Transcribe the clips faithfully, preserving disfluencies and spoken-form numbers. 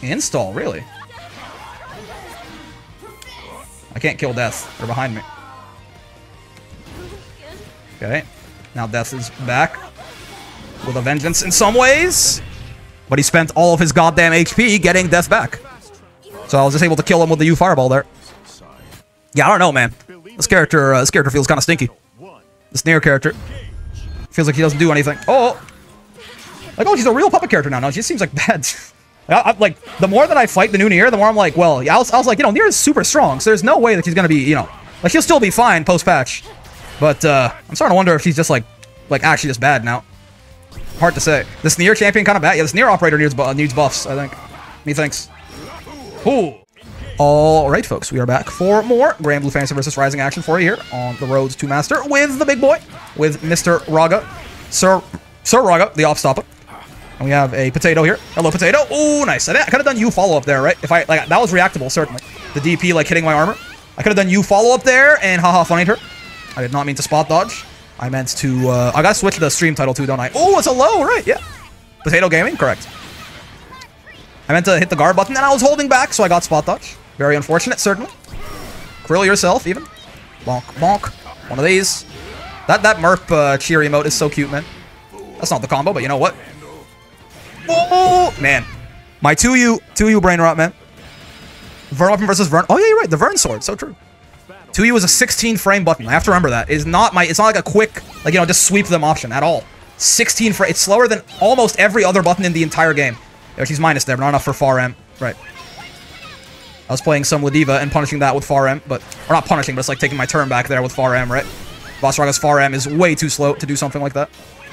Install, really? I can't kill Death. They're behind me. Okay. Now Death is back. With a vengeance in some ways. But he spent all of his goddamn H P getting Death back. So I was just able to kill him with the U Fireball there. Yeah, I don't know, man. This character, uh, this character feels kind of stinky. This Nier character. Feels like he doesn't do anything. Oh! Like, oh, she's a real puppet character now. No, she seems like bad. I, I, like, the more that I fight the new Nier, the more I'm like, well, yeah, I was, I was like, you know, Nier is super strong, so there's no way that she's gonna be, you know, like, she'll still be fine post-patch. But, uh, I'm starting to wonder if she's just, like, like, actually just bad now. Hard to say. This Nier champion kind of bad. Yeah, this Nier operator needs, bu needs buffs, I think. Methinks. Ooh. Alright, folks, we are back for more Grand Blue Fantasy versus Rising action for you here on the road to Master with the big boy, with Mister Raga, Sir Sir Raga, the off-stopper. And we have a potato here. Hello, potato. Oh, nice. I, I could have done you follow-up there, right? If I, like, that was reactable, certainly. The D P, like, hitting my armor. I could have done you follow-up there and haha funnied her. I did not mean to spot dodge. I meant to, uh, I gotta switch the stream title too, don't I? Oh, it's a low, right, yeah. Potato Gaming, correct. I meant to hit the guard button and I was holding back, so I got spot dodge. Very unfortunate, certainly. Krill yourself, even. Bonk, bonk. One of these. That that Merp uh, cheer emote is so cute, man. That's not the combo, but you know what? Oh, man. My two U, two U brain rot, man. Vern weapon versus Vern. Oh, yeah, you're right. The Vern sword. So true. two U is a sixteen frame button. I have to remember that. It's not my, it's not like a quick, like, you know, just sweep them option at all. sixteen frame. It's slower than almost every other button in the entire game. Yeah, she's minus there, but not enough for Far M. Right. I was playing some Ladiva and punishing that with Far M, but, or not punishing, but it's like taking my turn back there with Far M, right? Vasraga's Far M is way too slow to do something like that.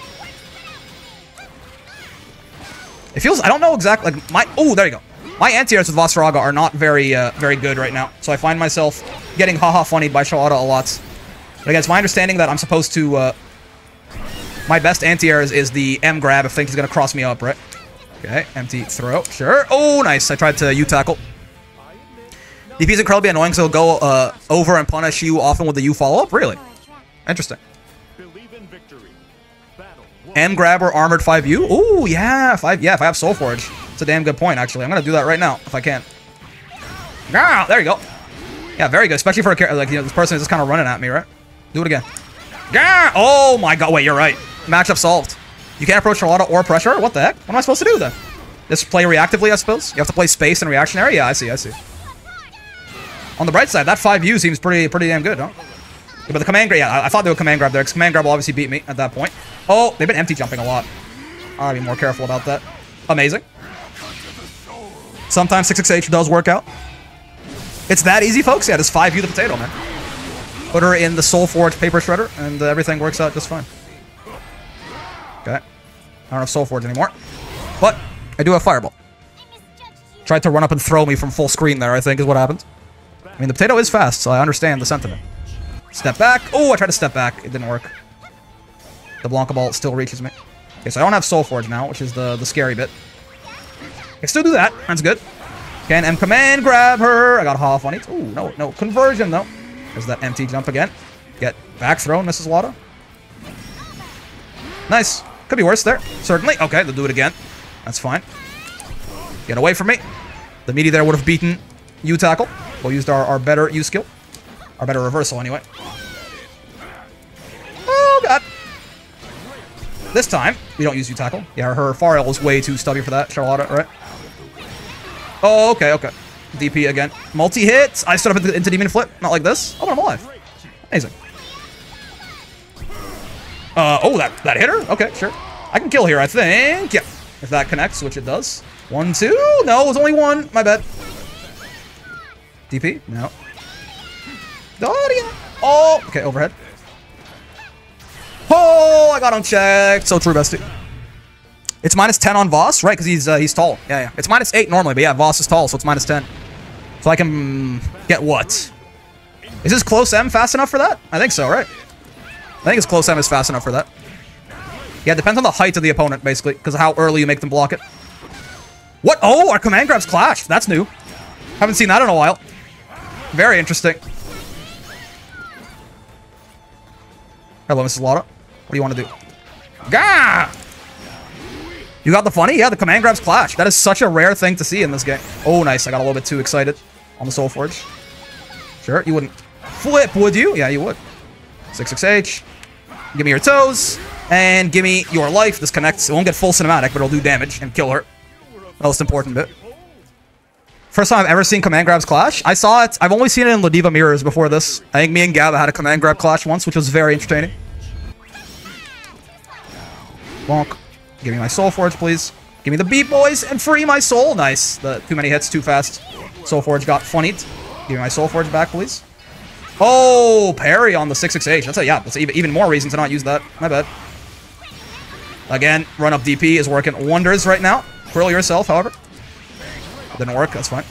It feels, I don't know exactly, like, my, oh, there you go. My anti-airs with Vasraga are not very, uh, very good right now, so I find myself getting haha funnied by Shalada a lot. But again, it's my understanding that I'm supposed to, uh, my best anti-airs is the M grab if think he's gonna cross me up, right? Okay, empty throw, sure. Oh, nice, I tried to U-tackle. D Ps and Krill be annoying, so he'll go uh, over and punish you often with the U follow-up? Really? Interesting. M grab or armored five U? Ooh, yeah, five. Yeah, if I have Soul Forge. It's a damn good point, actually. I'm gonna do that right now, if I can. Ah, there you go. Yeah, very good, especially for a character, like, you know, this person is just kind of running at me, right? Do it again. Ah! Oh my god, wait, you're right. Matchup solved. You can't approach Charlotta or pressure? What the heck? What am I supposed to do, then? Just play reactively, I suppose? You have to play space and reactionary? Yeah, I see, I see. On the bright side, that five U seems pretty pretty damn good, huh? Yeah, but the command grab, yeah, I, I thought they would command grab there, because command grab will obviously beat me at that point. Oh, they've been empty jumping a lot. I gotta be more careful about that. Amazing. Sometimes six six H does work out. It's that easy, folks? Yeah, just five U the potato, man. Put her in the Soul Forge Paper Shredder, and uh, everything works out just fine. Okay. I don't have Soul Forge anymore. But I do have Fireball. Tried to run up and throw me from full screen there, I think, is what happened. I mean, the potato is fast, so I understand the sentiment. Step back. Oh, I tried to step back. It didn't work. The Blanca Ball still reaches me. Okay, so I don't have Soul Forge now, which is the, the scary bit. I can still do that. That's good. Can M command grab her. I got half on it. Ooh, no, no. Conversion, though. There's that empty jump again. Get back throw, Missus Wada. Nice. Could be worse there. Certainly. Okay, they'll do it again. That's fine. Get away from me. The meaty there would have beaten U-Tackle. We'll use our, our better U-skill. Our better reversal, anyway. Oh, God. This time, we don't use U-Tackle. Yeah, her Far L is way too stubby for that, Charlotta, right? Oh, okay, okay. D P again. Multi-hit. I stood up into, into Demon Flip. Not like this. Oh, but I'm alive. Amazing. Uh, oh, that, that hit her? Okay, sure. I can kill here, I think. Yeah. If that connects, which it does. One, two. No, it was only one. My bad. D P? No. Oh, yeah. Oh, okay, overhead. Oh, I got him checked. So true, bestie. It's minus ten on Voss, right? Because he's uh, he's tall. Yeah, yeah. It's minus eight normally, but yeah, Voss is tall, so it's minus ten. So I can get what? Is this close M fast enough for that? I think so, right? I think it's close M is fast enough for that. Yeah, it depends on the height of the opponent, basically, because of how early you make them block it. What? Oh, our command grabs clash. That's new. Haven't seen that in a while. Very interesting. Hello, Missus Lotta. What do you want to do? Gah! You got the funny? Yeah, the command grabs clash. That is such a rare thing to see in this game. Oh, nice. I got a little bit too excited on the Soul Forge. Sure, you wouldn't flip, would you? Yeah, you would. six six H. Give me your toes. And give me your life. This connects. It won't get full cinematic, but it'll do damage and kill her. Most important bit. First time I've ever seen command grabs clash. I saw it. I've only seen it in Ladiva Mirrors before this. I think me and Gab had a command grab clash once, which was very entertaining. Bonk. Give me my Soul Forge, please. Give me the beat, boys, and free my soul. Nice. The too many hits, too fast. Soul Forge got funnied. Give me my Soul Forge back, please. Oh, parry on the six six H. That's a, yeah, that's even, even more reason to not use that. My bad. Again, run up D P is working wonders right now. Twirl yourself, however. Didn't work, that's fine.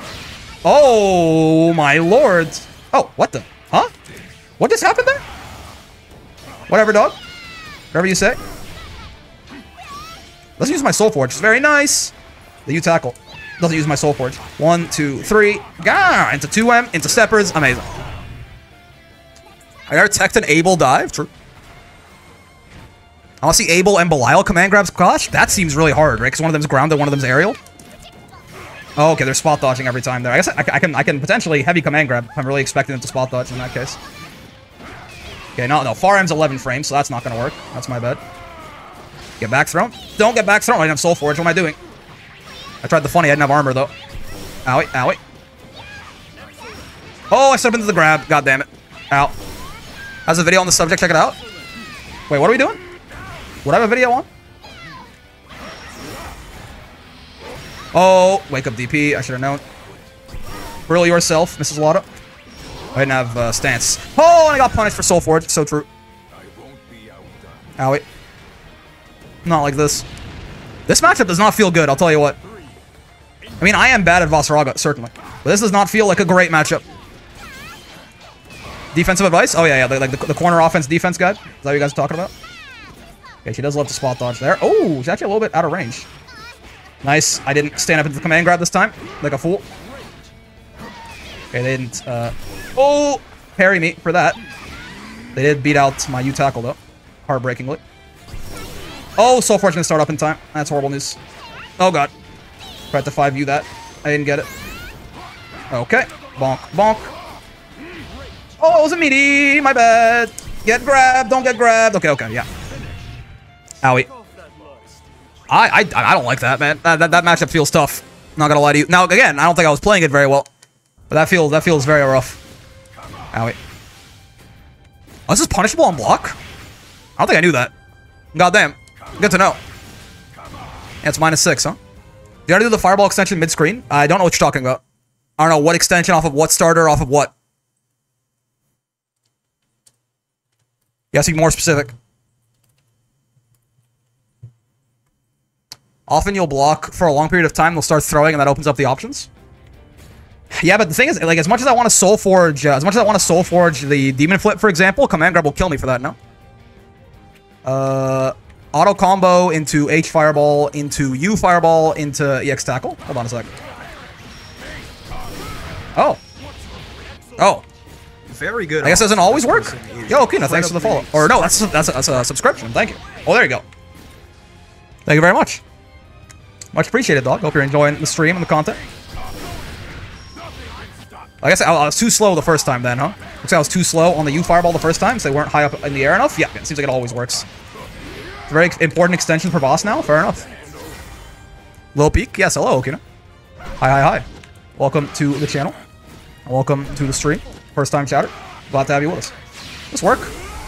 Oh, my lord. Oh, what the? Huh? What just happened there? Whatever, dog. Whatever you say. Let's use my Soul Forge. It's very nice. The U tackle. Doesn't use my Soul Forge. One, two, three. Gah! Into two M. Into steppers. Amazing. I heard Tech and Abel dive. True. I want to see Abel and Belial command grabs clash. That seems really hard, right? Because one of them's grounded, one of them's aerial. Oh, okay. They're spot dodging every time there. I guess I, I can I can potentially heavy command grab if I'm really expecting them to spot dodge in that case. Okay, no, no. Far M's eleven frames, so that's not going to work. That's my bad. Get back thrown. Don't get back thrown. I didn't have Soul Forge. What am I doing? I tried the funny. I didn't have armor, though. Owie, owie. Oh, I stepped into the grab. God damn it. Ow. Has a video on the subject. Check it out. Wait, what are we doing? Would I have a video on? Oh, wake up D P. I should have known. Whirl yourself, Missus Lotta. I didn't have uh, stance. Oh, and I got punished for Soul Forge. So true. Owie. Not like this. This matchup does not feel good, I'll tell you what. I mean, I am bad at Vasaraga, certainly. But this does not feel like a great matchup. Defensive advice? Oh, yeah, yeah. Like the, the corner offense defense guide. Is that what you guys are talking about? Okay, she does love to spot dodge there. Oh, she's actually a little bit out of range. Nice. I didn't stand up into the command grab this time. Like a fool. Okay, they didn't, uh... Oh! Parry me for that. They did beat out my U tackle, though. Heartbreakingly. Oh, Soul Forge gonna start up in time. That's horrible news. Oh, God. Tried to five U that. I didn't get it. Okay. Bonk, bonk. Oh, it was a meaty. My bad. Get grabbed. Don't get grabbed. Okay, okay, yeah. Owie. I, I, I don't like that, man. That, that, that matchup feels tough. Not gonna lie to you. Now, again, I don't think I was playing it very well. But that feels, that feels very rough. Owie. Oh, this is punishable on block? I don't think I knew that. Goddamn. Good to know. Yeah, it's minus six, huh? You gotta do the fireball extension mid-screen? I don't know what you're talking about. I don't know what extension off of what starter off of what. You gotta be more specific. Often you'll block for a long period of time, they'll start throwing, and that opens up the options. Yeah, but the thing is, like, as much as I want to Soul Forge, uh, as much as I want to Soul Forge the Demon Flip, for example, Command Grab will kill me for that, no? Uh, auto combo into H Fireball, into U Fireball, into E X Tackle. Hold on a sec. Oh. Oh. Very good. I guess it doesn't always work. Yo, Kina, thanks for the follow. Or no, that's that's a, that's a subscription. Thank you. Oh, there you go. Thank you very much. Much appreciated, dog. Hope you're enjoying the stream and the content. I guess I was too slow the first time then, huh? Looks like I was too slow on the U Fireball the first time, so they weren't high up in the air enough. Yeah, it seems like it always works. It's a very important extension for boss now. Fair enough. Low peak. Yes, hello, Okina. Hi, hi, hi. Welcome to the channel. Welcome to the stream. First time chatter. Glad to have you with us. This work.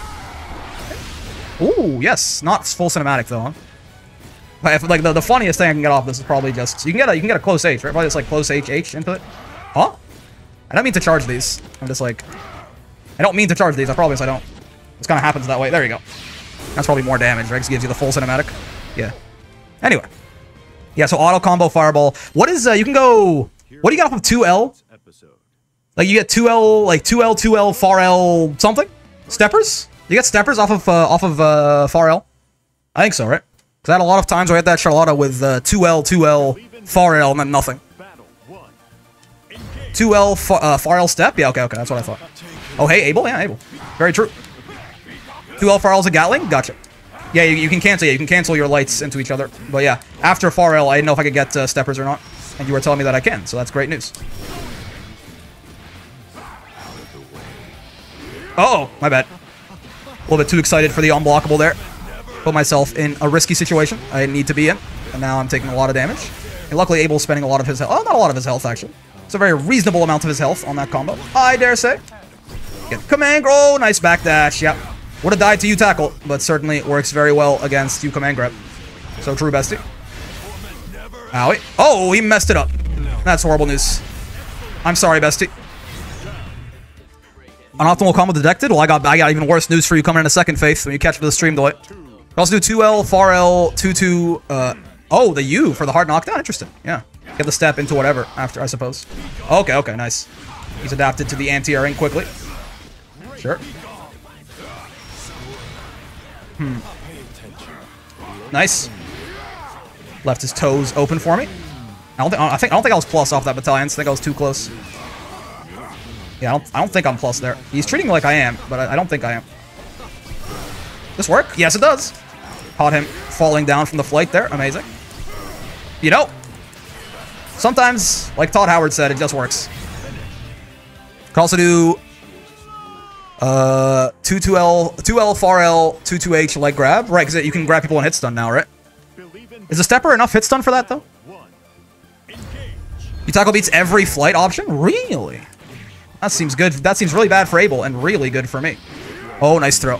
Ooh, yes. Not full cinematic though, huh? But if, like the, the funniest thing I can get off this is probably just you can get a you can get a close H, right? Probably just like close H H into it. Huh? I don't mean to charge these. I'm just like I don't mean to charge these. I promise I don't. This kind of happens that way. There you go. That's probably more damage, right? 'Cause it gives you the full cinematic. Yeah. Anyway. Yeah. So auto combo fireball. What is uh? You can go. What do you got off of two L? Like you get two L, like two L, two L, far L, something? Steppers? You get steppers off of uh, off of uh, far L? I think so, right? Because I had a lot of times where I had that Charlotta with uh, two L, two L, far L, and then nothing. two L, far, uh, far L step? Yeah, okay, okay, that's what I thought. Oh, hey, Abel? Yeah, Abel. Very true. two L, far L is a Gatling? Gotcha. Yeah, you, you can cancel. Yeah, you can cancel your lights into each other. But yeah, after Far L, I didn't know if I could get uh, steppers or not, and you were telling me that I can, so that's great news. Uh oh, my bad. A little bit too excited for the unblockable there. Put myself in a risky situation I didn't need to be in, and now I'm taking a lot of damage. And luckily, Abel's spending a lot of his health. Oh, not a lot of his health, actually. It's a very reasonable amount of his health on that combo, I dare say. Get command. Oh, nice backdash. Yep. Would have died to you tackle, but certainly works very well against you command grab. So true, bestie. Owie. Oh, he messed it up. That's horrible news. I'm sorry, bestie. Unoptimal combo detected. Well, I got I got even worse news for you coming in a second, Faith, when you catch up to the stream delay. You also do two L, Far L, two two. Uh, oh, the U for the hard knockdown. Interesting. Yeah. Get the step into whatever after, I suppose. Okay, okay, nice. He's adapted to the anti-airing quickly. Sure. Hmm. Nice. Left his toes open for me. I don't think I think I don't think I was plus off that battalion. I think I was too close. Yeah, I don't, I don't think I'm plus there. He's treating me like I am, but I, I don't think I am. This work? Yes, it does. Caught him falling down from the flight there. Amazing. You know, sometimes, like Todd Howard said, it just works. Could also do uh, two two L, two L, Far L, two two H leg grab. Right, because you can grab people in hit stun now, right? Is a stepper enough hit stun for that, though? You tackle beats every flight option? Really? That seems good. That seems really bad for Abel and really good for me. Oh, nice throw.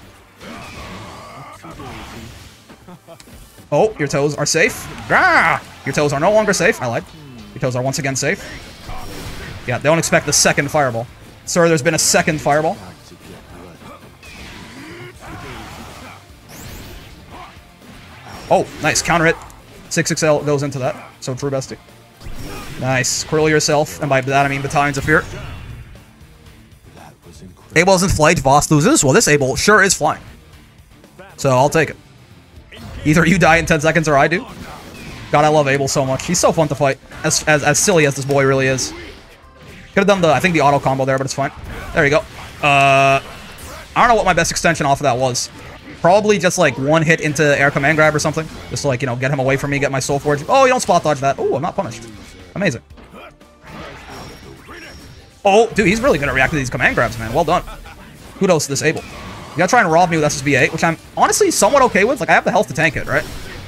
Oh, your toes are safe. Ah! Your toes are no longer safe. I lied. Your toes are once again safe. Yeah, don't expect the second fireball. Sir, there's been a second fireball. Oh, nice. Counter hit. six X L goes into that. So true, bestie. Nice. Curl yourself. And by that, I mean Battalions of Fear. Abel's in flight. Voss loses. Well, this Abel sure is flying. So I'll take it. Either you die in ten seconds or I do. God, I love Abel so much. He's so fun to fight. As, as, as silly as this boy really is. Could have done the, I think, the auto combo there, but it's fine. There you go. Uh, I don't know what my best extension off of that was. Probably just like one hit into air command grab or something. Just to like, you know, get him away from me, get my soul forge. Oh, you don't spot dodge that. Oh, I'm not punished. Amazing. Oh, dude, he's really good at reacting to these command grabs, man. Well done. Kudos to this Abel. You gotta try and rob me with S S B eight, which I'm honestly somewhat okay with. Like, I have the health to tank it, right?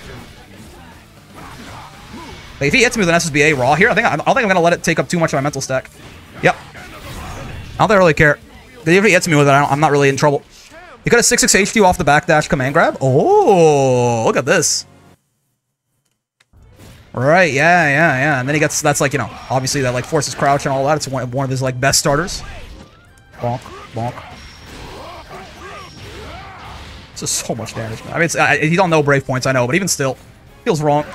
Like, if he hits me with an S S B A raw here, I think I, I don't think I'm gonna let it take up too much of my mental stack. Yep. I don't think I really care. If he hits me with it, I don't, I'm not really in trouble. He could have six X H D off the backdash command grab. Oh, look at this. Right, yeah, yeah, yeah. And then he gets, that's like, you know, obviously that like forces crouch and all that. It's one, one of his like best starters. Bonk, bonk. This is so much damage, man. I mean, it's, I, you don't know Brave points, I know, but even still, feels wrong.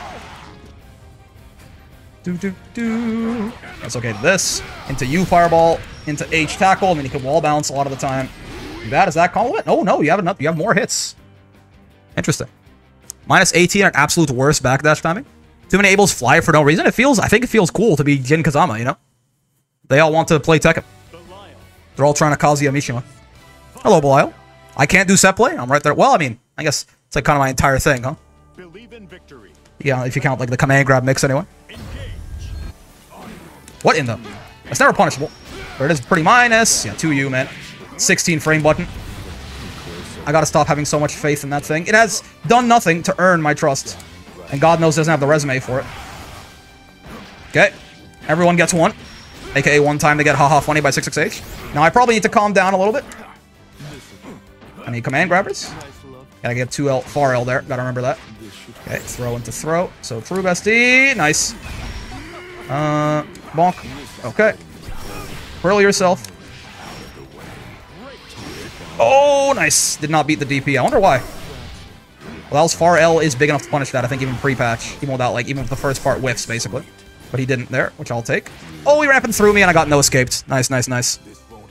Do, do, do. That's okay to this. Into U fireball, into H tackle. I mean, you can wall bounce a lot of the time. Bad as that combo? Oh no, you have enough. You have more hits. Interesting. Minus eighteen at absolute worst backdash timing. Too many Abels fly for no reason. It feels, I think it feels cool to be Jin Kazama, you know? They all want to play Tekken. They're all trying to Kazuya Mishima. Hello, Belial. I can't do set play? I'm right there. Well, I mean, I guess it's like kind of my entire thing, huh? Believe in victory. Yeah, if you count like the command grab mix anyway. What in the? That's never punishable. But it is pretty minus. Yeah, two U, man. sixteen frame button. I gotta stop having so much faith in that thing. It has done nothing to earn my trust. And God knows it doesn't have the resume for it. Okay. Everyone gets one. A K A one time to get haha funny by six X H. Now I probably need to calm down a little bit. I need command grabbers. Gotta get two L, Far L there. Gotta remember that. Okay, throw into throw. So true, bestie. Nice. Uh, bonk. Okay. Whirl yourself. Oh, nice. Did not beat the D P. I wonder why. Well, that was Far L is big enough to punish that, I think, even pre-patch. Even without, like, even if the first part whiffs, basically. But he didn't there, which I'll take. Oh, he ramping through me, and I got no escaped. Nice, nice, nice.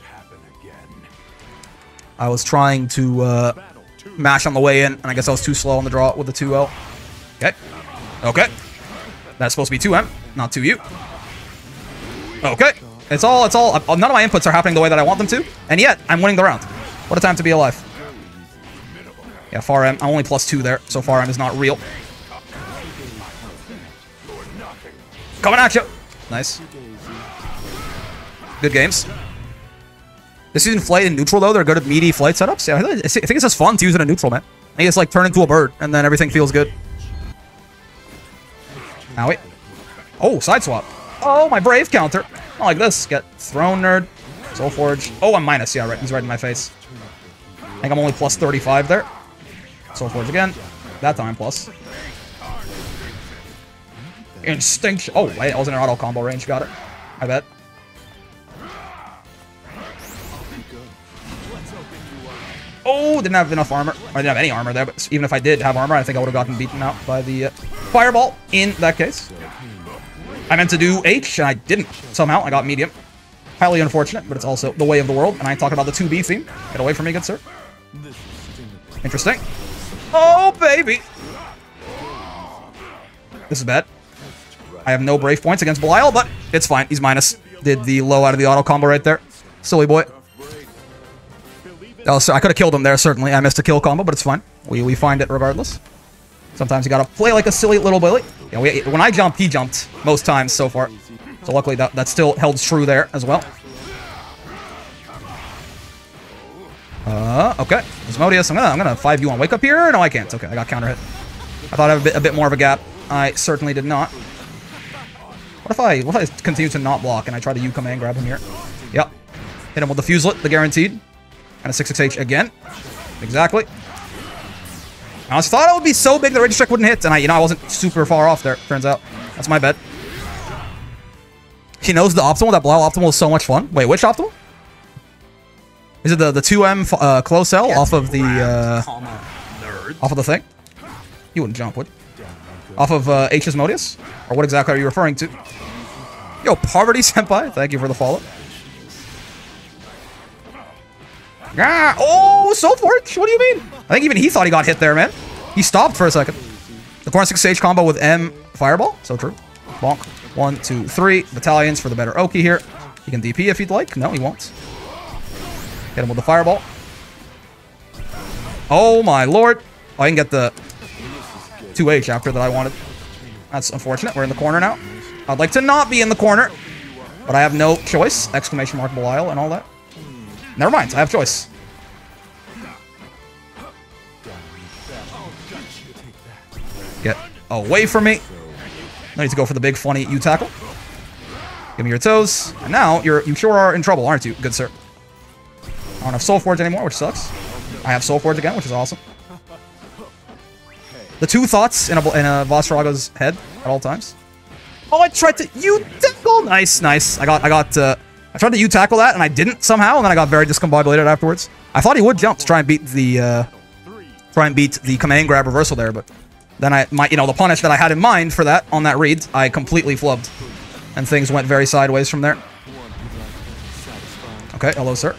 I was trying to uh, mash on the way in, and I guess I was too slow on the draw with the two L. Okay. Okay. That's supposed to be two M, not two U. Okay. It's all, it's all, none of my inputs are happening the way that I want them to, and yet, I'm winning the round. What a time to be alive. Yeah, Far M. I'm only plus two there, so Far M is not real. Coming at you. Nice. Good games. This isn't flight in neutral, though. They're good at meaty flight setups. Yeah, I think it's just fun to use it in neutral, man. I think it's like turn into a bird, and then everything feels good. Owie. Oh, side swap. Oh, my Brave counter. Not like this. Get thrown, nerd. Soulforge. Oh, I'm minus. Yeah, right. He's right in my face. I think I'm only plus thirty-five there. Soulforge again. That time plus. Instinct. Oh, wait. I was in an auto combo range. Got it. I bet. Oh, didn't have enough armor. I didn't have any armor there, but even if I did have armor, I think I would have gotten beaten out by the uh, fireball in that case. I meant to do H, and I didn't. Somehow, I got medium. Highly unfortunate, but it's also the way of the world, and I talk about the two B theme. Get away from me, good sir. Interesting. Oh, baby! This is bad. I have no Brave points against Belial, but it's fine. He's minus. Did the low out of the auto combo right there. Silly boy. Oh, so I could have killed him there, certainly. I missed a kill combo, but it's fine. We, we find it regardless. Sometimes you gotta play like a silly little Billy. Yeah, we, when I jumped, he jumped most times so far. So luckily that, that still held true there as well. Uh, okay. Asmodeus, I'm gonna, I'm gonna five you on Wake Up here. No, I can't. Okay, I got counter hit. I thought I had a bit, a bit more of a gap. I certainly did not. What if I, what if I continue to not block and I try to U command grab him here? Yep. Hit him with the Fuselet, the guaranteed. And a six six H again. Exactly. I just thought it would be so big the Rage Strike wouldn't hit, and I, you know, I wasn't super far off there, turns out. That's my bet. He knows the optimal. That Belial optimal is so much fun. Wait, which optimal? Is it the, the two M uh, close L off of the, uh... off of the thing? You wouldn't jump, would you? Off of uh, H Asmodeus? Or what exactly are you referring to? Yo, Poverty Senpai, thank you for the follow. Ah, oh, Soulforge! What do you mean? I think even he thought he got hit there, man. He stopped for a second. The corner six H combo with M Fireball. So true. Bonk. One, two, three. Battalions for the better Oki here. He can D P if he'd like. No, he won't. Hit him with the Fireball. Oh, my lord. Oh, I can get the two H after that I wanted. That's unfortunate. We're in the corner now. I'd like to not be in the corner, but I have no choice. Exclamation mark Belial and all that. Never mind, I have choice. Get away from me. No need to go for the big funny U tackle. Give me your toes. And now you're you sure are in trouble, aren't you, good sir? I don't have Soulforge anymore, which sucks. I have Soulforge again, which is awesome. The two thoughts in a in a Vasaraga's head at all times. Oh, I tried to U tackle. Nice, nice. I got I got. Uh, I tried to U-tackle that, and I didn't somehow, and then I got very discombobulated afterwards. I thought he would jump to try and beat the, uh, try and beat the command grab reversal there, but then I, my, you know, the punish that I had in mind for that, on that read, I completely flubbed. And things went very sideways from there. Okay, hello, sir.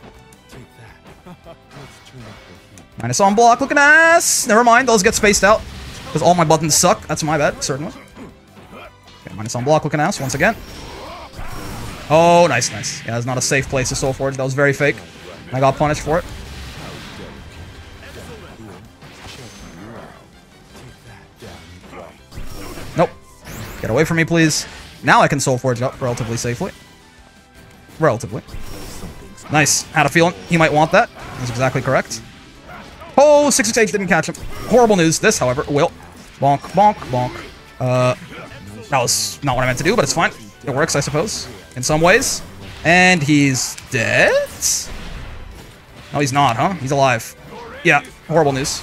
Minus on block, looking ass! Never mind, those get spaced out. Because all my buttons suck, that's my bad, certainly. Okay, minus on block, looking ass, once again. Oh, nice, nice. Yeah, that's not a safe place to Soulforge. That was very fake. I got punished for it. Nope. Get away from me, please. Now I can Soulforge up relatively safely. Relatively. Nice. Had a feeling he might want that. That's exactly correct. Oh, six six H didn't catch him. Horrible news. This, however, will. Bonk, bonk, bonk. Uh, that was not what I meant to do, but it's fine. It works, I suppose. In some ways. And he's dead? No, he's not, huh? He's alive. Yeah, horrible news.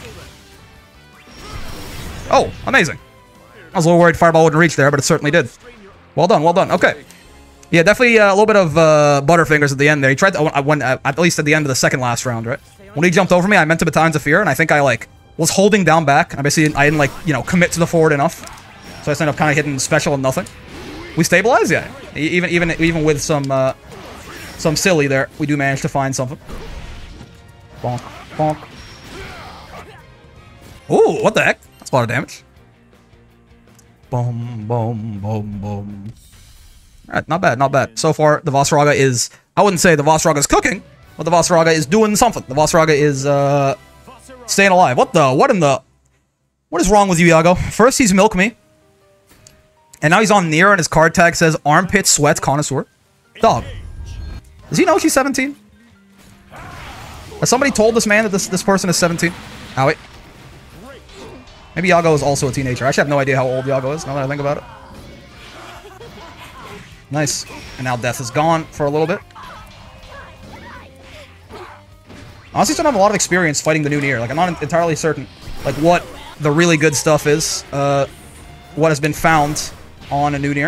Oh, amazing. I was a little worried Fireball wouldn't reach there, but it certainly did. Well done, well done. Okay. Yeah, definitely uh, a little bit of uh, Butterfingers at the end there. He tried to, I went, uh, at least at the end of the second last round, right? When he jumped over me, I meant to Battalions of Fear, and I think I, like, was holding down back. And I basically, I didn't, like, you know, commit to the forward enough. So I just ended up kind of hitting special and nothing. We stabilize, yeah. Even even even with some uh, some silly there, we do manage to find something. Bonk, bonk. Ooh, what the heck? That's a lot of damage. Boom, boom, boom, boom. Alright, not bad, not bad. So far, the Vasaraga is... I wouldn't say the Vasaraga is cooking, but the Vasaraga is doing something. The Vasaraga is, uh... Staying alive. What the? What in the... What is wrong with you, Iago? First, he's Milk Me. And now he's on Nier, and his card tag says Armpit Sweat Connoisseur. Dog. Does he know she's seventeen? Has somebody told this man that this, this person is seventeen? Oh, wait. Maybe Iago is also a teenager. I actually have no idea how old Iago is, now that I think about it. Nice. And now Death is gone for a little bit. Honestly, I don't have a lot of experience fighting the new Nier. Like, I'm not entirely certain, like, what the really good stuff is. Uh, what has been found on a new Nier.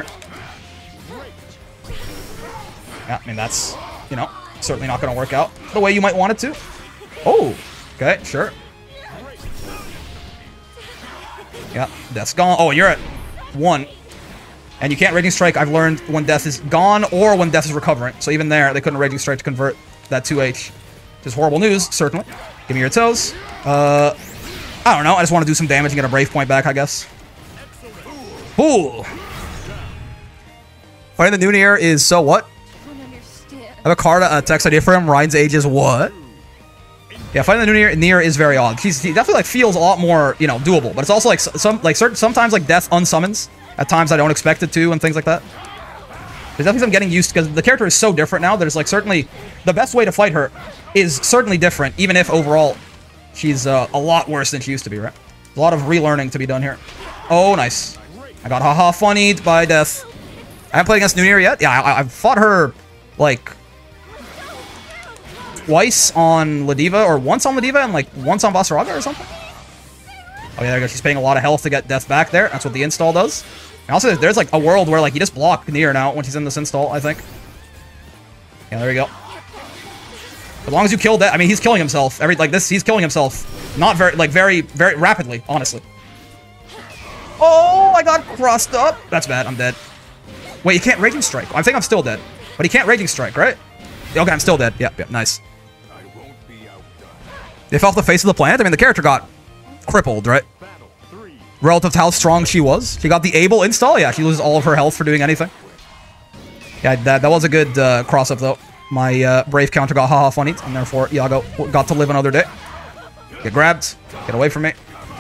Yeah, I mean, that's, you know, certainly not going to work out the way you might want it to. Oh, okay, sure. Yeah, Death's gone. Oh, you're at one. And you can't Raging Strike, I've learned, when Death is gone or when Death is recovering. So even there, they couldn't Raging Strike to convert that two H. Which is horrible news, certainly. Give me your toes. Uh, I don't know. I just want to do some damage and get a Brave Point back, I guess. Ooh. Fighting the new Nier is so what? I have a card, a text idea for him. Ryan's age is what? Yeah, fighting the new Nier, Nier is very odd. He's, he definitely like feels a lot more, you know, doable. But it's also like some like certain sometimes like Death unsummons at times I don't expect it to and things like that. There's definitely some getting used because the character is so different now. There's like certainly the best way to fight her is certainly different, even if overall she's uh, a lot worse than she used to be. Right? A lot of relearning to be done here. Oh, nice. I got haha funnied by Death. I haven't played against new Nier yet. Yeah, I, I've fought her like twice on Ladiva, or once on Ladiva and like once on Vasaraga or something. Oh yeah, there you go. She's paying a lot of health to get Death back there. That's what the install does. And also, there's like a world where like you just block Nier now when she's in this install, I think. Yeah, there you go. As long as you kill Death, I mean, he's killing himself. Every like this, he's killing himself. Not very, like very, very rapidly, honestly. Oh, I got crossed up. That's bad. I'm dead. Wait, you can't Raging Strike. I think I'm still dead. But he can't Raging Strike, right? Okay, I'm still dead. Yep, yep, nice. They fell off the face of the planet? I mean, the character got crippled, right? Relative to how strong she was. She got the Able install? Yeah, she loses all of her health for doing anything. Yeah, that, that was a good uh, cross-up, though. My uh, Brave counter got haha funny, and therefore Iago got to live another day. Get grabbed. Get away from me.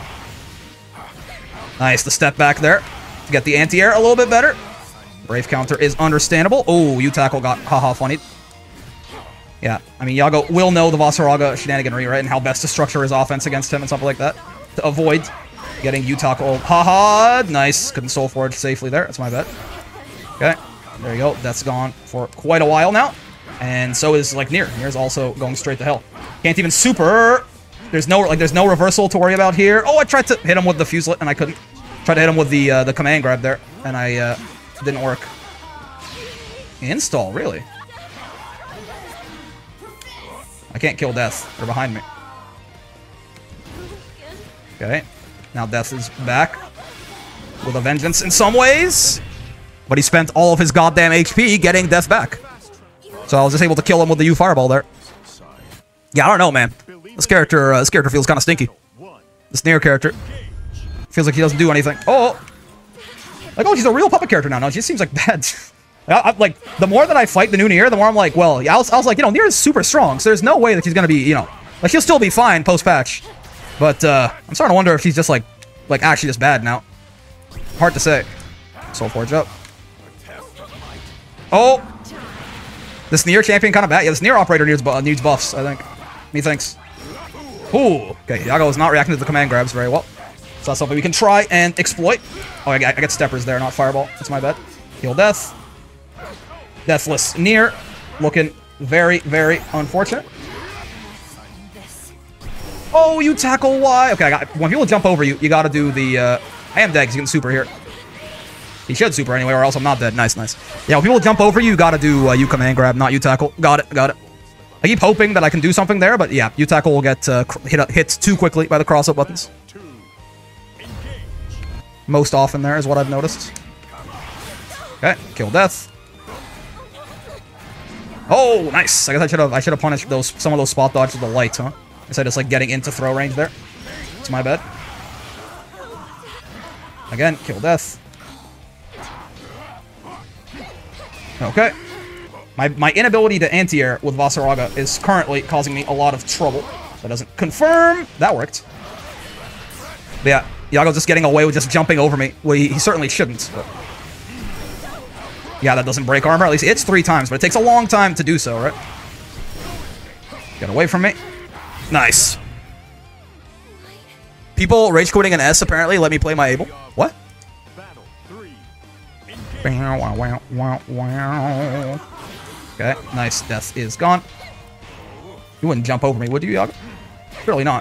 Nice, the step back there. To get the anti-air a little bit better. Brave counter is understandable. Oh, U-Tackle got haha funny. Yeah, I mean, Iago will know the Vasaraga shenaniganry, right? And how best to structure his offense against him and something like that. To avoid getting U-Tackle. Haha, nice. Couldn't Soul Forge safely there. That's my bet. Okay, there you go. That's gone for quite a while now. And so is, like, Nier. Nier's also going straight to hell. Can't even super. There's no, like, there's no reversal to worry about here. Oh, I tried to hit him with the Fuselet, and I couldn't. Tried to hit him with the, uh, the command grab there, and I, uh, didn't work. Install, really? I can't kill Death. They're behind me. Okay. Now Death is back. With a vengeance in some ways. But he spent all of his goddamn H P getting Death back. So I was just able to kill him with the U Fireball there. Yeah, I don't know, man. This character, uh, this character feels kind of stinky. This Nier character. Feels like he doesn't do anything. Oh! Like, oh, she's a real puppet character now. No, she seems like bad. I, I, like, the more that I fight the new Nier, the more I'm like, well, I was, I was like, you know, Nier is super strong, so there's no way that she's gonna be, you know, like, she'll still be fine post-patch. But, uh, I'm starting to wonder if she's just, like, like, actually just bad now. Hard to say. Soul Forge up. Oh! This Nier champion kind of bad. Yeah, this Nier operator needs, bu needs buffs, I think. Methinks. Ooh! Okay, Iago is not reacting to the command grabs very well. So that's something we can try and exploit. Oh, I got, I got steppers there, not fireball. That's my bet. Heal Death. Deathless Nier. Looking very, very unfortunate. Oh, you tackle Y. Okay, I got, when people jump over you, you gotta do the, uh, I am dead because he's getting super here. He should super anyway, or else I'm not dead. Nice, nice. Yeah, when people jump over you, you gotta do uh, you command grab, not you tackle. Got it, got it. I keep hoping that I can do something there, but yeah, you tackle will get uh, hit, hit too quickly by the cross-up buttons. Most often there is what I've noticed. Okay, kill Death. Oh, nice. I guess I should have I should have punished those some of those spot dodges with the light, huh? Instead of just like getting into throw range there. It's my bad. Again, kill Death. Okay. My my inability to anti-air with Vasaraga is currently causing me a lot of trouble. That doesn't confirm. That worked. But yeah, Yago's just getting away with just jumping over me. Well, he, he certainly shouldn't. But yeah, that doesn't break armor. At least it's three times, but it takes a long time to do so, right? Get away from me. Nice. People rage quitting an S apparently let me play my Abel. What? Okay, nice. Death is gone. You wouldn't jump over me, would you, Yago? Surely not.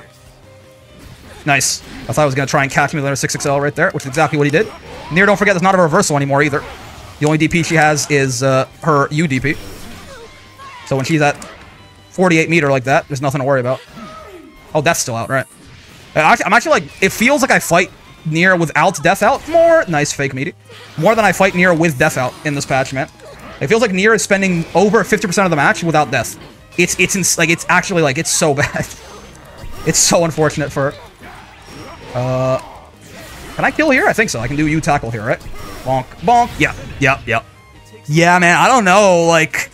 Nice. I thought I was going to try and catch me with another six X L right there, which is exactly what he did. Nier, don't forget, there's not a reversal anymore either. The only D P she has is uh, her U D P. So when she's at forty-eight meter like that, there's nothing to worry about. Oh, that's still out, right? I'm actually like, it feels like I fight Nier without Death out more. Nice fake meaty. More than I fight Nier with Death out in this patch, man. It feels like Nier is spending over fifty percent of the match without Death. It's, it's, ins like, it's actually, like, it's so bad. It's so unfortunate for her. Uh, can I kill here? I think so. I can do U tackle here, right? Bonk, bonk. Yeah, yeah, yeah. Yeah, man, I don't know, like...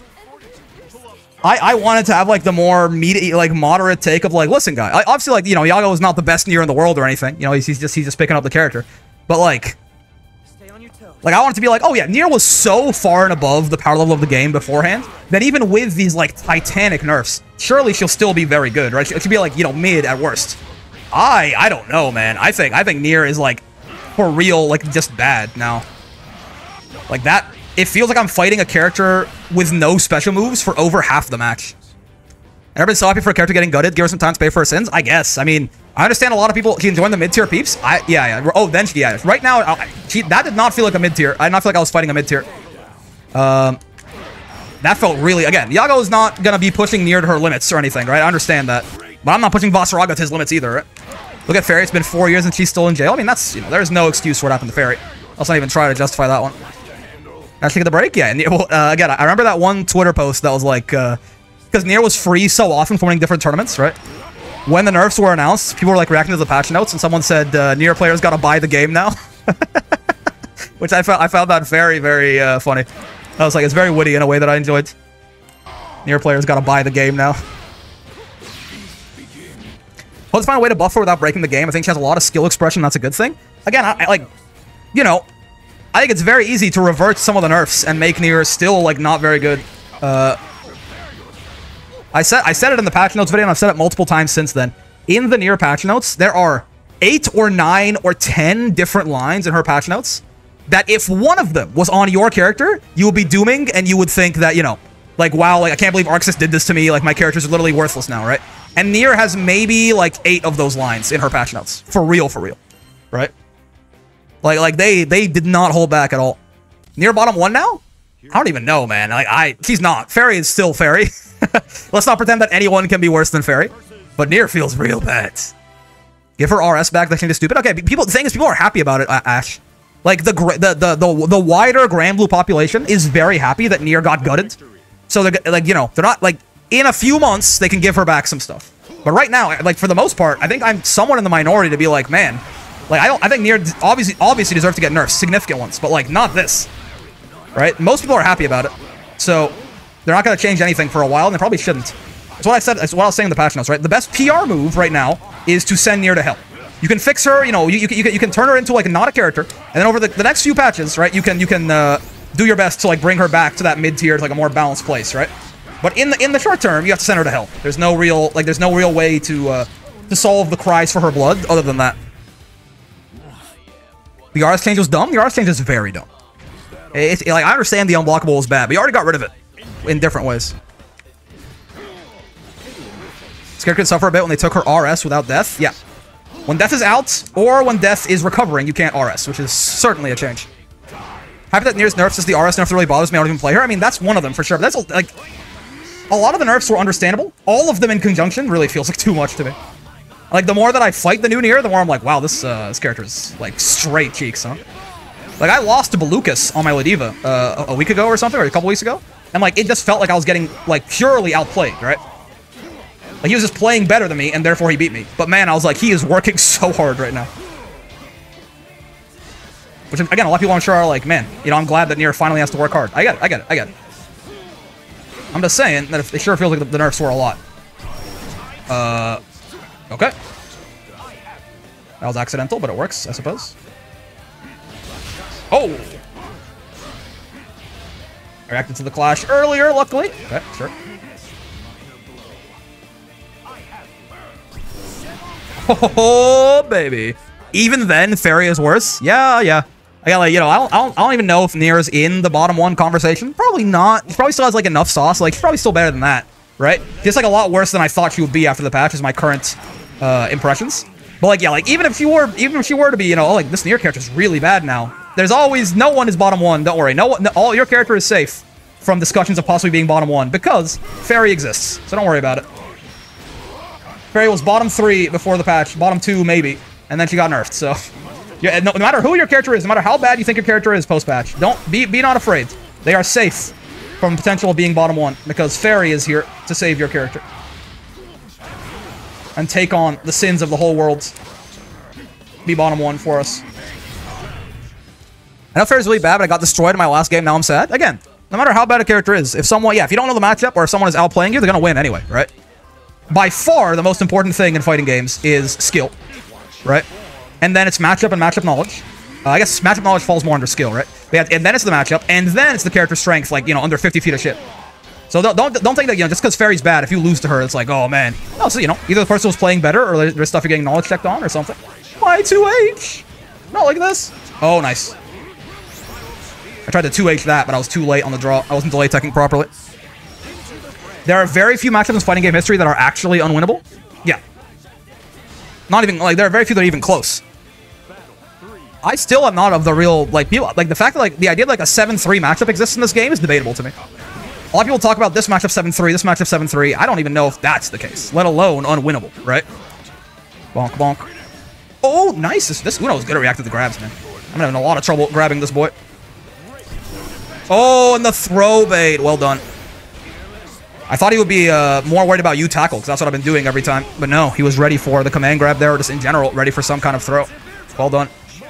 I, I wanted to have, like, the more, meaty, like, moderate take of, like, listen, guy. I, obviously, like, you know, Yago is not the best Nier in the world or anything. You know, he's, he's just he's just picking up the character. But, like... Like, I wanted to be like, oh, yeah, Nier was so far and above the power level of the game beforehand that even with these, like, titanic nerfs, surely she'll still be very good, right? She should be, like, you know, mid at worst. I, I don't know, man. I think, I think Nier is, like, for real, like, just bad now. Like, that... It feels like I'm fighting a character with no special moves for over half the match. Everybody's so happy for a character getting gutted. Give her some time to pay for her sins. I guess. I mean, I understand a lot of people can join the mid-tier peeps. I yeah yeah. Oh, then she yeah. Right now, I, she, that did not feel like a mid-tier. I did not feel like I was fighting a mid-tier. Um, that felt really again. Yago is not gonna be pushing Nier to her limits or anything, right? I understand that, but I'm not pushing Vasaraga to his limits either. Right? Look at Fairy. It's been four years and she's still in jail. I mean, that's you know, there's no excuse for what happened to Fairy. Let's not even try to justify that one. Actually, get the break? Yeah, and, well, uh, again, I remember that one Twitter post that was like, because uh, Nier was free so often for winning different tournaments, right? When the nerfs were announced, people were like reacting to the patch notes, and someone said, uh, Nier players gotta buy the game now. Which I, found, I found that very, very uh, funny. I was like, it's very witty in a way that I enjoyed. Nier players gotta buy the game now. Well, let's find a way to buff her without breaking the game. I think she has a lot of skill expression, that's a good thing. Again, I, I like, you know, I think it's very easy to revert some of the nerfs and make Nier still, like, not very good. Uh, I said I said it in the patch notes video, and I've said it multiple times since then. In the Nier patch notes, there are eight or nine or ten different lines in her patch notes that if one of them was on your character, you would be dooming, and you would think that, you know, like, wow, like, I can't believe Arxis did this to me, like, my characters are literally worthless now, right? And Nier has maybe, like, eight of those lines in her patch notes. For real, for real. Right? Like, like they they did not hold back at all. Nier bottom one now? I don't even know, man. Like, I she's not. Fairy is still Fairy. Let's not pretend that anyone can be worse than Fairy. But Nier feels real bad. Give her R S back. That thing is stupid. Okay, people. The thing is, people are happy about it. Uh, Ash, like the the the the the wider Granblue population is very happy that Nier got gutted. So they're like, you know, they're not like in a few months they can give her back some stuff. But right now, like for the most part, I think I'm somewhat in the minority to be like, man. Like, I don't, I think Nier obviously, obviously deserves to get nerfs, significant ones, but, like, not this, right? Most people are happy about it, so they're not going to change anything for a while, and they probably shouldn't. That's what I said, that's what I was saying in the patch notes, right? The best P R move right now is to send Nier to hell. You can fix her, you know, you, you, you, can, you can turn her into, like, not a character, and then over the, the next few patches, right, you can, you can uh, do your best to, like, bring her back to that mid-tier, to, like, a more balanced place, right? But in the, in the short term, you have to send her to hell. There's no real, like, there's no real way to, uh, to solve the cries for her blood other than that. The R S change was dumb? The R S change is very dumb. It's, it, like, I understand the unblockable is bad, but you already got rid of it in different ways. Scared could suffer a bit when they took her R S without Death. Yeah. When Death is out, or when Death is recovering, you can't R S, which is certainly a change. Happy that Nier's nerfs is the R S nerf that really bothers me. I don't even play her. I mean, that's one of them for sure. But that's, like, a lot of the nerfs were understandable. All of them in conjunction really feels like too much to me. Like, the more that I fight the new Nier, the more I'm like, wow, this uh, this character is, like, straight cheeks, huh? Like, I lost to Balukas on my Ladiva uh, a week ago or something, or a couple weeks ago. And, like, it just felt like I was getting, like, purely outplayed, right? Like, he was just playing better than me, and therefore he beat me. But, man, I was like, he is working so hard right now. Which, again, a lot of people I'm sure are like, man, you know, I'm glad that Nier finally has to work hard. I get it, I get it, I get it. I'm just saying that it sure feels like the, the nerfs were a lot. Uh... Okay. That was accidental, but it works, I suppose. Oh! I reacted to the clash earlier, luckily. Okay, sure. Oh, baby. Even then, Fairy is worse. Yeah, yeah. I got like, you know, I don't, I don't, I don't even know if Nier is in the bottom one conversation. Probably not. He probably still has like enough sauce. Like, he's probably still better than that, right? Just like a lot worse than I thought she would be after the patch is my current uh, impressions. But like, yeah, like even if she were, even if she were to be, you know, oh, like this Nier character is really bad now. There's always, no one is bottom one. Don't worry. No one, no, all your character is safe from discussions of possibly being bottom one because Fairy exists. So don't worry about it. Fairy was bottom three before the patch, bottom two maybe, and then she got nerfed. So, yeah, no, no matter who your character is, no matter how bad you think your character is post-patch, don't be be not afraid. They are safe from potential of being bottom one because Fairy is here to save your character and take on the sins of the whole world. Be bottom one for us. I know Fairy's really bad, but I got destroyed in my last game. Now I'm sad. Again, no matter how bad a character is, if someone, yeah, if you don't know the matchup or if someone is outplaying you, they're gonna win anyway, right? By far, the most important thing in fighting games is skill, right? And then it's matchup and matchup knowledge. Uh, I guess matchup knowledge falls more under skill, right? Yeah, and then it's the matchup, and then it's the character strength, like, you know, under fifty feet of shit. So don't don't, don't think that, you know, just because Fairy's bad, if you lose to her, it's like, oh, man. No, so, you know, either the person was playing better or there's stuff you're getting knowledge checked on or something. Y two H! Not like this. Oh, nice. I tried to two H that, but I was too late on the draw. I wasn't delay teching properly. There are very few matchups in fighting game history that are actually unwinnable. Yeah. Not even, like, there are very few that are even close. I still am not of the real, like, people, like, the fact that, like, the idea that, like, a seven three matchup exists in this game is debatable to me. A lot of people talk about this matchup seven three, this matchup seven three. I don't even know if that's the case, let alone unwinnable, right? Bonk, bonk. Oh, nice. This, this Uno is good to react to the grabs, man. I'm having a lot of trouble grabbing this boy. Oh, and the throw bait. Well done. I thought he would be uh, more worried about you tackle, because that's what I've been doing every time. But no, he was ready for the command grab there, or just in general, ready for some kind of throw. Well done.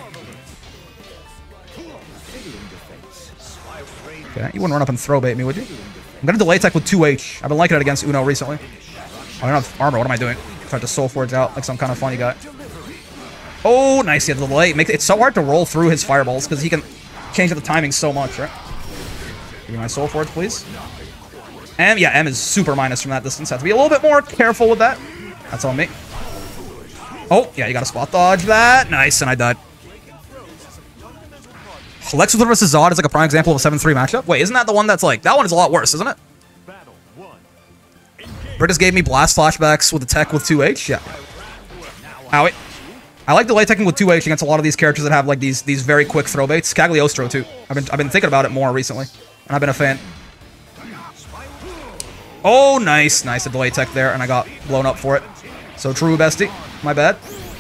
Okay, you wouldn't run up and throw bait me, would you? I'm going to delay tech with two H. I've been liking it against Uno recently. I don't have armor. What am I doing? Tried to soul forge out like some kind of funny guy. Oh, nice. Yeah, the delay. Make it's so hard to roll through his fireballs, because he can change up the timing so much, right? Give me my soul forge, please. M, yeah, M is super minus from that distance. Have to be a little bit more careful with that. That's on me. Oh, yeah, you gotta spot dodge that. Nice, and I died. Lex Luthor versus Zod is like a prime example of a seven three matchup. Wait, isn't that the one that's like... That one is a lot worse, isn't it? Britus gave me blast flashbacks with a tech with two H. Yeah. Owie. I like delay teching with two H against a lot of these characters that have like these these very quick throw baits. Cagliostro, too. I've been, I've been thinking about it more recently, and I've been a fan. Oh, nice. Nice. A delay tech there, and I got blown up for it. So true, bestie. My bad.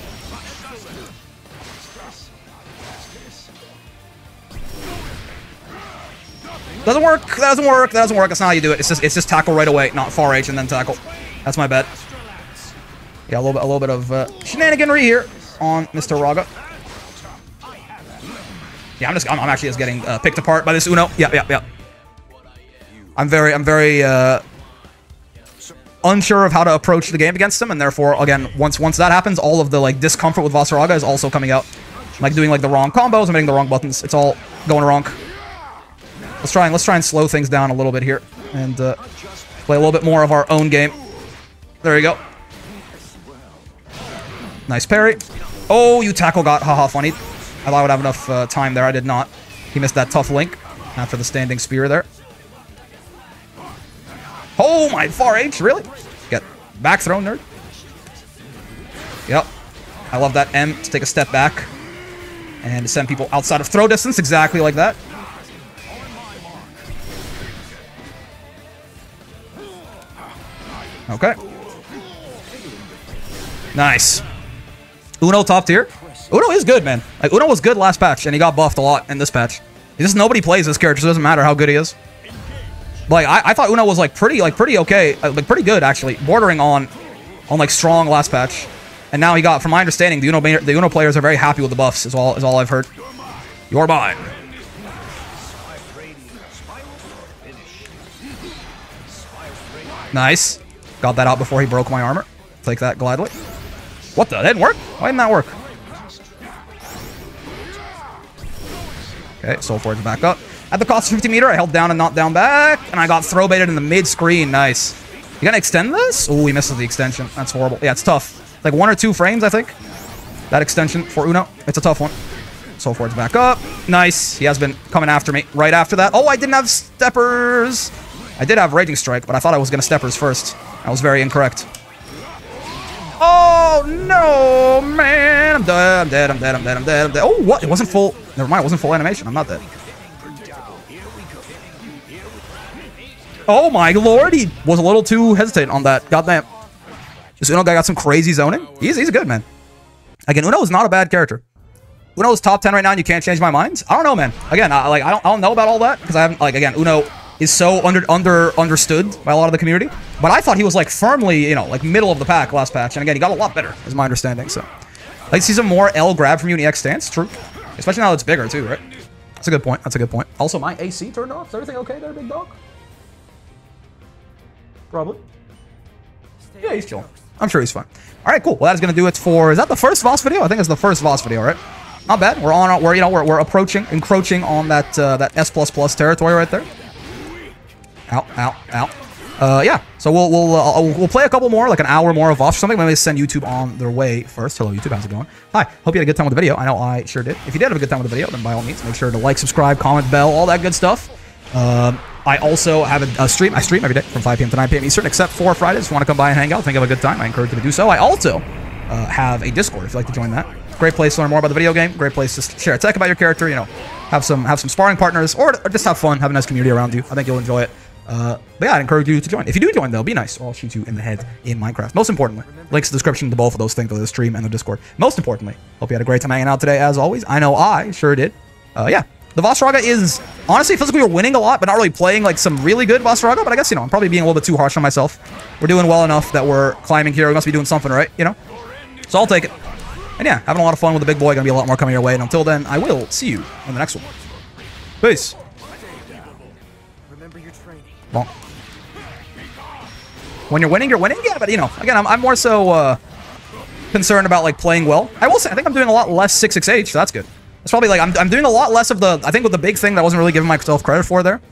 Doesn't work. That doesn't work. That doesn't work. That's not how you do it. It's just it's just tackle right away, not far H and then tackle. That's my bad. Yeah, a little bit a little bit of uh, shenaniganry here on Mister Raga. Yeah, I'm just I'm, I'm actually just getting uh, picked apart by this Uno. Yeah, yeah, yeah. I'm very I'm very uh, unsure of how to approach the game against him, and therefore, again, once once that happens, all of the like discomfort with Vasaraga is also coming out. Like doing like the wrong combos, I'm hitting the wrong buttons. It's all going wrong. Let's try and let's try and slow things down a little bit here and uh, play a little bit more of our own game. There you go. Nice parry. Oh, you tackle got haha funny. I thought I would have enough uh, time there. I did not. He missed that tough link after the standing spear there. Oh my far H, really? Get back thrown, nerd. Yep. I love that M to take a step back and to send people outside of throw distance, exactly like that. Okay. Nice. Uno top tier. Uno is good, man. Like, Uno was good last patch, and he got buffed a lot in this patch. Just nobody plays this character, so it doesn't matter how good he is. Like, I, I thought Uno was, like, pretty, like, pretty okay. Like, pretty good, actually. Bordering on, on, like, strong last patch. And now he got, from my understanding, the Uno, the Uno players are very happy with the buffs, is all, is all I've heard. You're mine. Nice. Got that out before he broke my armor. Take that gladly. What the? That didn't work? Why didn't that work? Okay, Soul Forge back up. At the cost of fifty meter, I held down and not down back, and I got throw baited in the mid-screen. Nice. You gonna extend this? Oh, he misses the extension. That's horrible. Yeah, it's tough. Like one or two frames, I think. That extension for Uno. It's a tough one. Soul Forge back up. Nice. He has been coming after me right after that. Oh, I didn't have steppers. I did have Raging Strike, but I thought I was gonna steppers first. I was very incorrect. Oh, no, man. I'm dead, I'm dead, I'm dead, I'm dead, I'm dead, I'm dead. Oh, what? It wasn't full. Never mind, it wasn't full animation. I'm not dead. Oh, my lord. He was a little too hesitant on that. Goddamn. This Uno guy got some crazy zoning. He's, he's good, man. Again, Uno is not a bad character. Uno is top ten right now, and you can't change my mind. I don't know, man. Again, I, like, I don't, I don't know about all that, because I haven't, like, again, Uno is so under under understood by a lot of the community. But I thought he was like firmly, you know, like middle of the pack last patch. And again, he got a lot better, is my understanding. So I see some more L grab from Uni X stance. True. Especially now that it's bigger too, right? That's a good point. That's a good point. Also, my A C turned off. Is everything okay there, big dog? Probably. Yeah, he's chilling. I'm sure he's fine. All right, cool. Well, that is going to do it for... Is that the first Voss video? I think it's the first Voss video, right? Not bad. We're on... We're, you know, we're, we're approaching, encroaching on that uh, that S plus plus territory right there. Ow, ow, ow. Uh, yeah. So we'll we'll uh, we'll play a couple more, like an hour more of Voss or something. Maybe send YouTube on their way first. Hello, YouTube. How's it going? Hi. Hope you had a good time with the video. I know I sure did. If you did have a good time with the video, then by all means, make sure to like, subscribe, comment, bell, all that good stuff. Um, I also have a, a stream. I stream every day from five P M to nine P M Eastern, except for Fridays. If you want to come by and hang out, think have a good time, I encourage you to do so. I also uh, have a Discord if you'd like to join that. Great place to learn more about the video game. Great place to share a tech about your character. You know, have some have some sparring partners, or, or just have fun. Have a nice community around you. I think you'll enjoy it. Uh, but yeah, I'd encourage you to join. If you do join, though, be nice, or I'll shoot you in the head in Minecraft. Most importantly, links in the description to both of those things, to the stream and the Discord. Most importantly, hope you had a great time hanging out today, as always. I know I sure did. Uh, yeah, the Voss Raga is, honestly, it feels like we were winning a lot, but not really playing like some really good Voss Raga. But I guess, you know, I'm probably being a little bit too harsh on myself. We're doing well enough that we're climbing here. We must be doing something right, you know? So I'll take it. And yeah, having a lot of fun with the big boy. Gonna be a lot more coming your way. And until then, I will see you in the next one. Peace. Bonk. When you're winning, you're winning. Yeah, but you know, again, I'm, I'm more so uh, concerned about like playing well. I will say, I think I'm doing a lot less six six H. So that's good. It's probably like I'm, I'm doing a lot less of the. I think with the big thing that I wasn't really giving myself credit for there